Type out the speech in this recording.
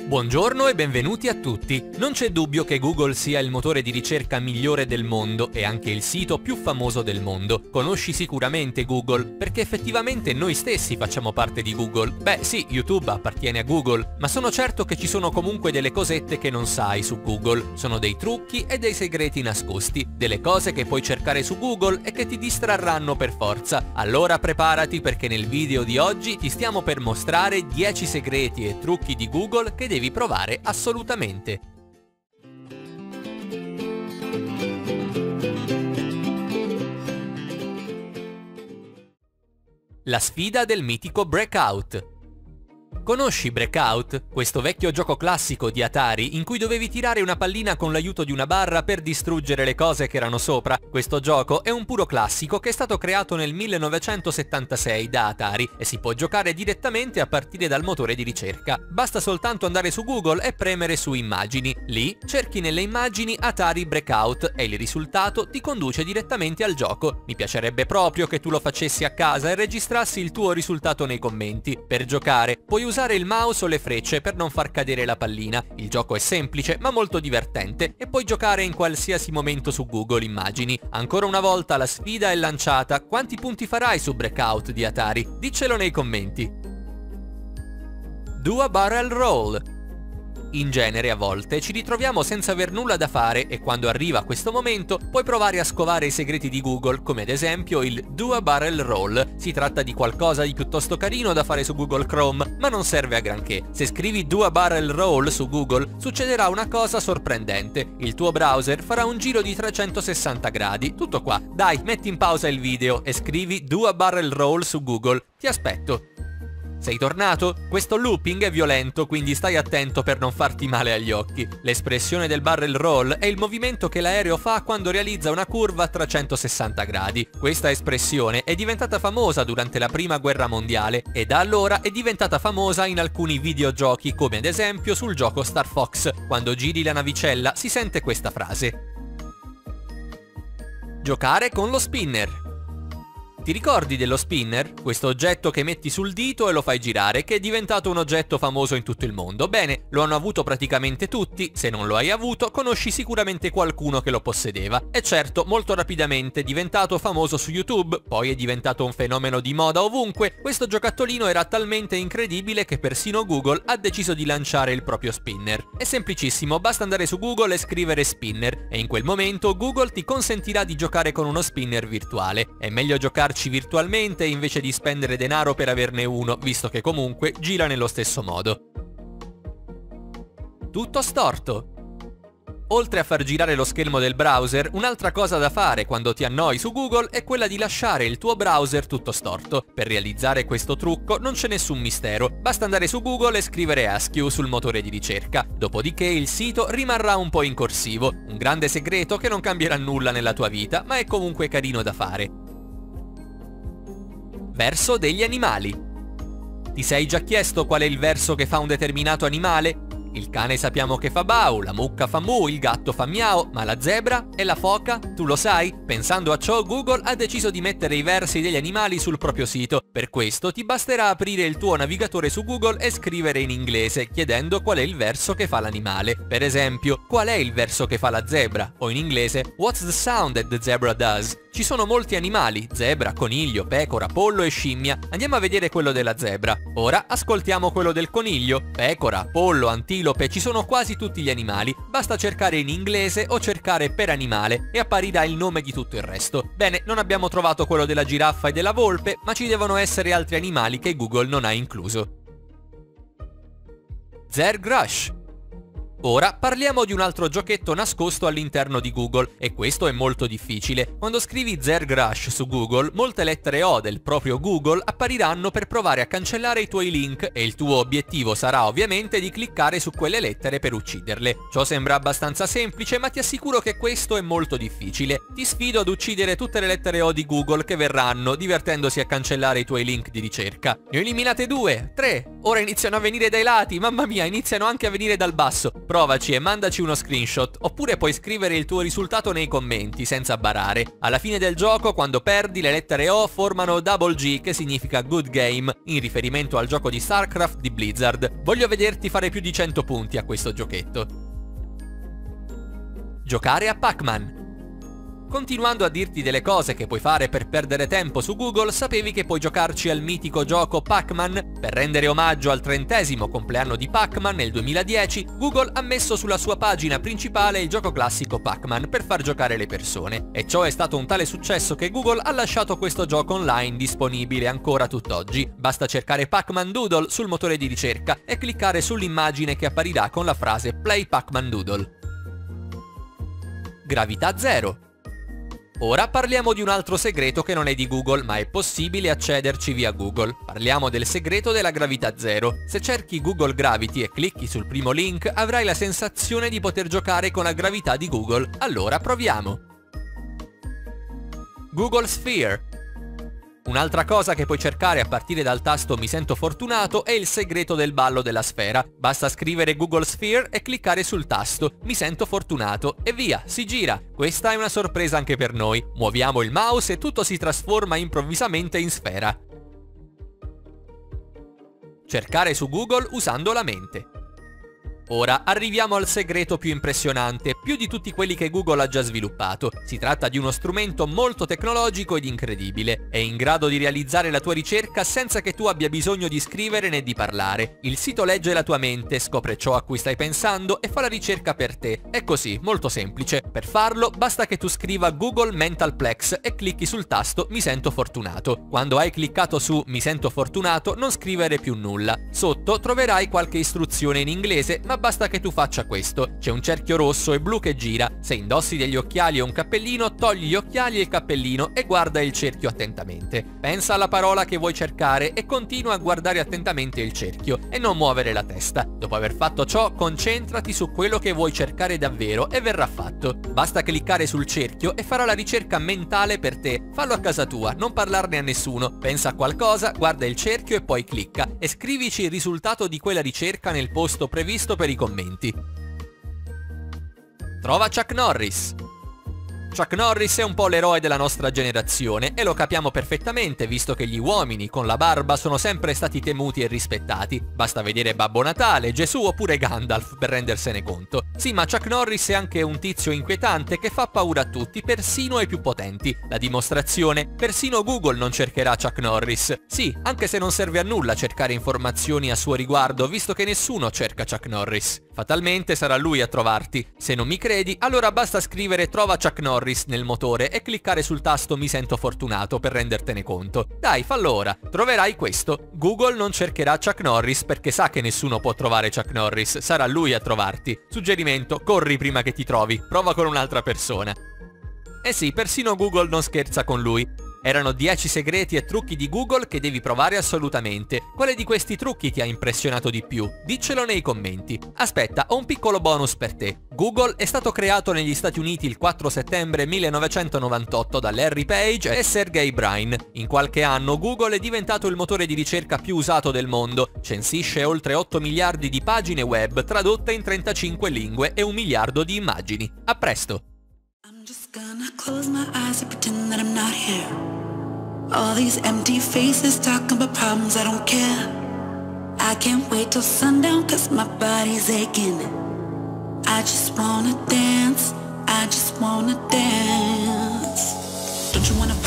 Buongiorno e benvenuti a tutti. Non c'è dubbio che Google sia il motore di ricerca migliore del mondo e anche il sito più famoso del mondo. Conosci sicuramente Google, perché effettivamente noi stessi facciamo parte di Google. Beh sì, YouTube appartiene a Google, ma sono certo che ci sono comunque delle cosette che non sai su Google. Sono dei trucchi e dei segreti nascosti, delle cose che puoi cercare su Google e che ti distrarranno per forza. Allora preparati, perché nel video di oggi ti stiamo per mostrare 10 segreti e trucchi di Google che devi provare assolutamente. La sfida del mitico Breakout. Conosci Breakout? Questo vecchio gioco classico di Atari in cui dovevi tirare una pallina con l'aiuto di una barra per distruggere le cose che erano sopra. Questo gioco è un puro classico che è stato creato nel 1976 da Atari e si può giocare direttamente a partire dal motore di ricerca. Basta soltanto andare su Google e premere su Immagini. Lì cerchi nelle immagini Atari Breakout e il risultato ti conduce direttamente al gioco. Mi piacerebbe proprio che tu lo facessi a casa e registrassi il tuo risultato nei commenti. Per giocare puoi usare il mouse o le frecce per non far cadere la pallina. Il gioco è semplice ma molto divertente e puoi giocare in qualsiasi momento su Google Immagini. Ancora una volta la sfida è lanciata. Quanti punti farai su Breakout di Atari? Diccelo nei commenti. Do a barrel roll. In genere a volte ci ritroviamo senza aver nulla da fare e quando arriva questo momento puoi provare a scovare i segreti di Google, come ad esempio il Do a barrel roll. Si tratta di qualcosa di piuttosto carino da fare su Google Chrome, ma non serve a granché. Se scrivi Do a barrel roll su Google succederà una cosa sorprendente. Il tuo browser farà un giro di 360 gradi. Tutto qua. Dai, metti in pausa il video e scrivi Do a barrel roll su Google. Ti aspetto. Sei tornato? Questo looping è violento, quindi stai attento per non farti male agli occhi. L'espressione del barrel roll è il movimento che l'aereo fa quando realizza una curva a 360 gradi. Questa espressione è diventata famosa durante la Prima Guerra Mondiale e da allora è diventata famosa in alcuni videogiochi, come ad esempio sul gioco Star Fox. Quando giri la navicella si sente questa frase. Giocare con lo spinner. Ti ricordi dello spinner? Questo oggetto che metti sul dito e lo fai girare, che è diventato un oggetto famoso in tutto il mondo. Bene, lo hanno avuto praticamente tutti. Se non lo hai avuto, conosci sicuramente qualcuno che lo possedeva. E certo, molto rapidamente è diventato famoso su YouTube, poi è diventato un fenomeno di moda ovunque. Questo giocattolino era talmente incredibile che persino Google ha deciso di lanciare il proprio spinner. È semplicissimo, basta andare su Google e scrivere spinner, e in quel momento Google ti consentirà di giocare con uno spinner virtuale. È meglio giocarci virtualmente invece di spendere denaro per averne uno, visto che comunque gira nello stesso modo. Tutto storto. Oltre a far girare lo schermo del browser, un'altra cosa da fare quando ti annoi su Google è quella di lasciare il tuo browser tutto storto. Per realizzare questo trucco non c'è nessun mistero, basta andare su Google e scrivere ASCII sul motore di ricerca. Dopodiché il sito rimarrà un po' in corsivo, un grande segreto che non cambierà nulla nella tua vita, ma è comunque carino da fare. Verso degli animali. Ti sei già chiesto qual è il verso che fa un determinato animale? Il cane sappiamo che fa bau, la mucca fa mu, il gatto fa miau, ma la zebra e la foca? Tu lo sai? Pensando a ciò, Google ha deciso di mettere i versi degli animali sul proprio sito. Per questo ti basterà aprire il tuo navigatore su Google e scrivere in inglese, chiedendo qual è il verso che fa l'animale. Per esempio, qual è il verso che fa la zebra? O in inglese, What's the sound that the zebra does? Ci sono molti animali, zebra, coniglio, pecora, pollo e scimmia. Andiamo a vedere quello della zebra. Ora ascoltiamo quello del coniglio. Pecora, pollo, antilope, ci sono quasi tutti gli animali. Basta cercare in inglese o cercare per animale e apparirà il nome di tutto il resto. Bene, non abbiamo trovato quello della giraffa e della volpe, ma ci devono essere altri animali che Google non ha incluso. Zergrush. Ora parliamo di un altro giochetto nascosto all'interno di Google, e questo è molto difficile. Quando scrivi Zergrush su Google, molte lettere O del proprio Google appariranno per provare a cancellare i tuoi link, e il tuo obiettivo sarà ovviamente di cliccare su quelle lettere per ucciderle. Ciò sembra abbastanza semplice, ma ti assicuro che questo è molto difficile. Ti sfido ad uccidere tutte le lettere O di Google che verranno, divertendosi a cancellare i tuoi link di ricerca. Ne ho eliminate 2, 3, ora iniziano a venire dai lati, mamma mia, iniziano anche a venire dal basso. provaci e mandaci uno screenshot, oppure puoi scrivere il tuo risultato nei commenti senza barare. Alla fine del gioco, quando perdi, le lettere O formano Double G, che significa Good Game, in riferimento al gioco di StarCraft di Blizzard. Voglio vederti fare più di 100 punti a questo giochetto. Giocare a Pac-Man. Continuando a dirti delle cose che puoi fare per perdere tempo su Google, sapevi che puoi giocarci al mitico gioco Pac-Man? Per rendere omaggio al 30° compleanno di Pac-Man nel 2010, Google ha messo sulla sua pagina principale il gioco classico Pac-Man per far giocare le persone. E ciò è stato un tale successo che Google ha lasciato questo gioco online disponibile ancora tutt'oggi. Basta cercare Pac-Man Doodle sul motore di ricerca e cliccare sull'immagine che apparirà con la frase Play Pac-Man Doodle. Gravità zero. Ora parliamo di un altro segreto che non è di Google, ma è possibile accederci via Google. Parliamo del segreto della gravità zero. Se cerchi Google Gravity e clicchi sul primo link, avrai la sensazione di poter giocare con la gravità di Google. Allora proviamo. Google Sphere. Un'altra cosa che puoi cercare a partire dal tasto Mi sento fortunato è il segreto del ballo della sfera. Basta scrivere Google Sphere e cliccare sul tasto Mi sento fortunato e via, si gira. Questa è una sorpresa anche per noi. Muoviamo il mouse e tutto si trasforma improvvisamente in sfera. Cercare su Google usando la mente. Ora arriviamo al segreto più impressionante, più di tutti quelli che Google ha già sviluppato. Si tratta di uno strumento molto tecnologico ed incredibile. È in grado di realizzare la tua ricerca senza che tu abbia bisogno di scrivere né di parlare. Il sito legge la tua mente, scopre ciò a cui stai pensando e fa la ricerca per te. È così, molto semplice. Per farlo basta che tu scriva Google Mentalplex e clicchi sul tasto Mi sento fortunato. Quando hai cliccato su Mi sento fortunato non scrivere più nulla. Sotto troverai qualche istruzione in inglese, ma basta che tu faccia questo. C'è un cerchio rosso e blu che gira. Se indossi degli occhiali o un cappellino, togli gli occhiali e il cappellino e guarda il cerchio attentamente. Pensa alla parola che vuoi cercare e continua a guardare attentamente il cerchio e non muovere la testa. Dopo aver fatto ciò, concentrati su quello che vuoi cercare davvero e verrà fatto. Basta cliccare sul cerchio e farà la ricerca mentale per te. Fallo a casa tua, non parlarne a nessuno. Pensa a qualcosa, guarda il cerchio e poi clicca e scrivici il risultato di quella ricerca nel posto previsto per i commenti. Trova Chuck Norris. Chuck Norris è un po' l'eroe della nostra generazione e lo capiamo perfettamente, visto che gli uomini con la barba sono sempre stati temuti e rispettati. Basta vedere Babbo Natale, Gesù oppure Gandalf per rendersene conto. Sì, ma Chuck Norris è anche un tizio inquietante che fa paura a tutti, persino ai più potenti. La dimostrazione? Persino Google non cercherà Chuck Norris. Sì, anche se non serve a nulla cercare informazioni a suo riguardo, visto che nessuno cerca Chuck Norris. Fatalmente sarà lui a trovarti. Se non mi credi, allora basta scrivere Trova Chuck Norris nel motore e cliccare sul tasto Mi sento fortunato per rendertene conto. Dai, fallo ora. Troverai questo. Google non cercherà Chuck Norris perché sa che nessuno può trovare Chuck Norris. Sarà lui a trovarti. Suggerimento, corri prima che ti trovi. Prova con un'altra persona. Eh sì, persino Google non scherza con lui. Erano 10 segreti e trucchi di Google che devi provare assolutamente. Quale di questi trucchi ti ha impressionato di più? Diccelo nei commenti. Aspetta, ho un piccolo bonus per te. Google è stato creato negli Stati Uniti il 4 settembre 1998 da Larry Page e Sergey Brin. In qualche anno Google è diventato il motore di ricerca più usato del mondo. Censisce oltre 8 miliardi di pagine web tradotte in 35 lingue e 1 miliardo di immagini. A presto! Gonna close my eyes and pretend that I'm not here. All these empty faces talking about problems I don't care. I can't wait till sundown cause my body's aching. I just wanna dance, I just wanna dance. Don't you wanna